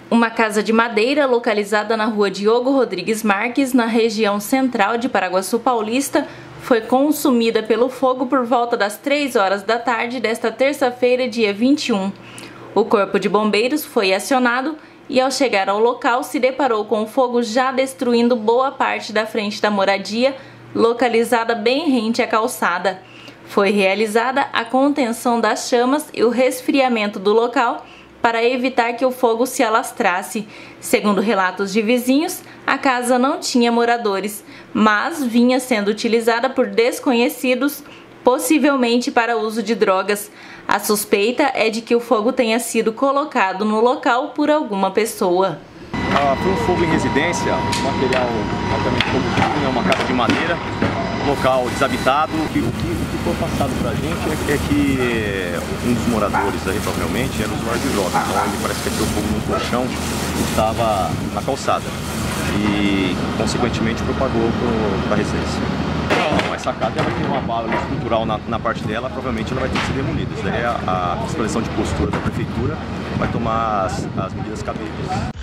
Uma casa de madeira localizada na rua Diogo Rodrigues Marques, na região central de Paraguaçu Paulista, foi consumida pelo fogo por volta das 3 horas da tarde desta terça-feira, dia 21. O corpo de bombeiros foi acionado e, ao chegar ao local, se deparou com o fogo já destruindo boa parte da frente da moradia, localizada bem rente à calçada. Foi realizada a contenção das chamas e o resfriamento do local para evitar que o fogo se alastrasse. Segundo relatos de vizinhos, a casa não tinha moradores, mas vinha sendo utilizada por desconhecidos, possivelmente para uso de drogas. A suspeita é de que o fogo tenha sido colocado no local por alguma pessoa. Foi um fogo em residência, material altamente combustível, uma casa de madeira, local desabitado. O que foi passado para a gente é que um dos moradores aí, provavelmente, era usuário de drogas. Então ele parece que entrou fogo num colchão que estava na calçada e, consequentemente, propagou para a residência. Não, essa casa ela tem uma bala estrutural na parte dela, provavelmente ela vai ter que ser demolida. Isso daí a fiscalização de postura da prefeitura vai tomar as medidas cabíveis.